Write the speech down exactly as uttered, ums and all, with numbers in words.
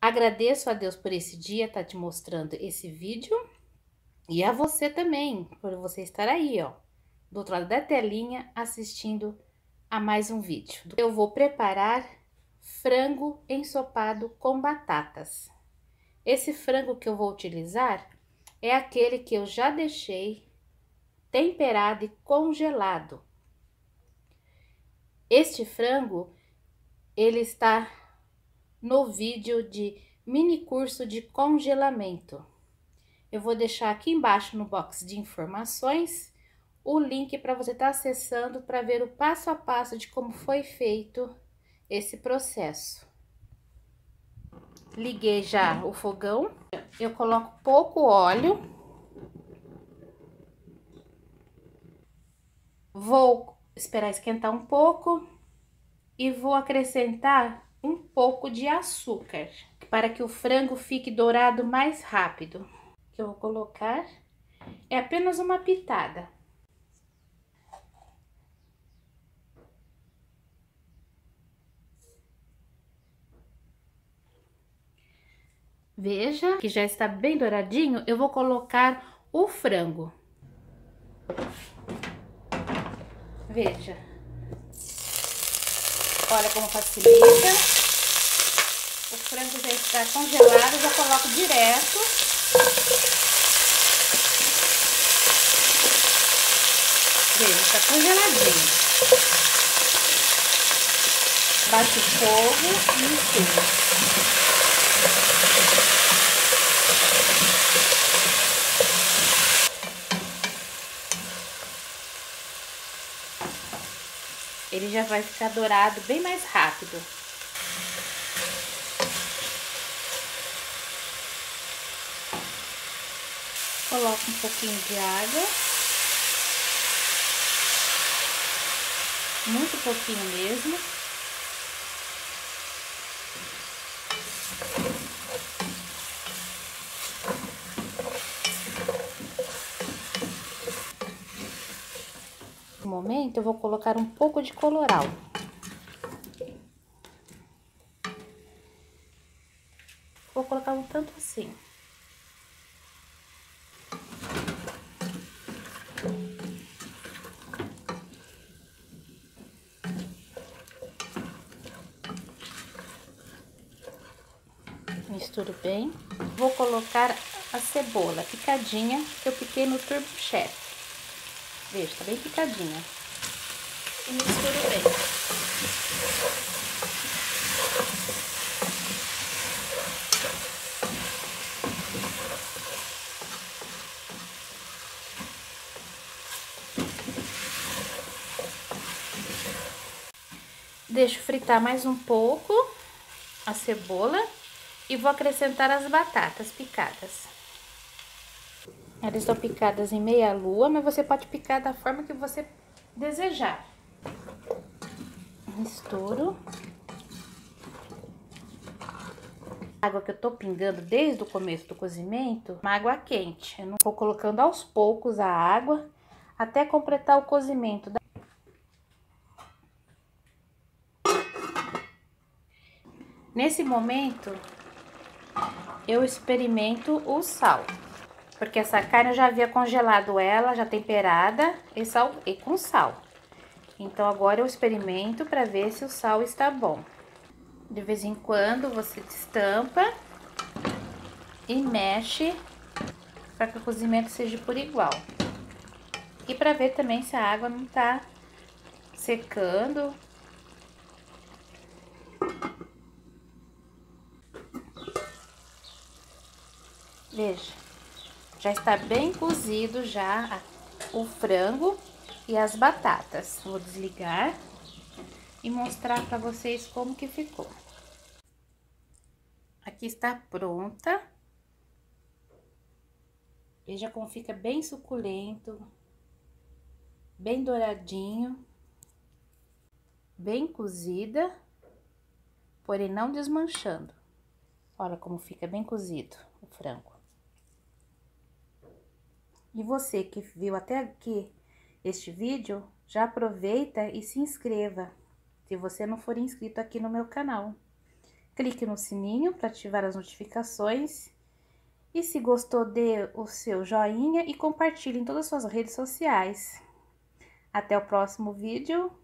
Agradeço a Deus por esse dia, tá te mostrando esse vídeo. E a você também, por você estar aí, ó, do outro lado da telinha, assistindo a mais um vídeo. Eu vou preparar frango ensopado com batatas. Esse frango que eu vou utilizar é aquele que eu já deixei temperado e congelado. Este frango, ele está no vídeo de mini curso de congelamento. Eu vou deixar aqui embaixo no box de informações o link para você estar acessando para ver o passo a passo de como foi feito esse processo. Liguei já o fogão, eu coloco pouco óleo. Vou esperar esquentar um pouco e vou acrescentar um pouco de açúcar para que o frango fique dourado mais rápido. Que eu vou colocar é apenas uma pitada. Veja que já está bem douradinho, eu vou colocar o frango. Veja. Olha como facilita. O frango já está congelado, já coloco direto. Veja, está congeladinho. Bate o fogo e mistura. Ele já vai ficar dourado bem mais rápido. Coloco um pouquinho de água. Muito pouquinho mesmo. No momento, eu vou colocar um pouco de colorau. Vou colocar um tanto assim. Misturo bem. Vou colocar a cebola picadinha que eu piquei no Turbo Chef. Veja, tá bem picadinha. E misturo bem. Deixo fritar mais um pouco a cebola e vou acrescentar as batatas picadas. Elas estão picadas em meia lua, mas você pode picar da forma que você desejar. Misturo. A água que eu tô pingando desde o começo do cozimento, uma água quente. Eu não vou colocando aos poucos a água até completar o cozimento. Nesse momento, eu experimento o sal. Porque essa carne eu já havia congelado ela, já temperada e, sal, e com sal. Então, agora eu experimento para ver se o sal está bom. De vez em quando, você destampa e mexe para que o cozimento seja por igual. E para ver também se a água não tá secando. Veja. Já está bem cozido já o frango e as batatas. Vou desligar e mostrar para vocês como que ficou. Aqui está pronta. Veja como fica bem suculento, bem douradinho, bem cozida, porém não desmanchando. Olha como fica bem cozido o frango. E você que viu até aqui este vídeo, já aproveita e se inscreva, se você não for inscrito aqui no meu canal. clique no sininho para ativar as notificações. E se gostou, dê o seu joinha e compartilhe em todas as suas redes sociais. Até o próximo vídeo.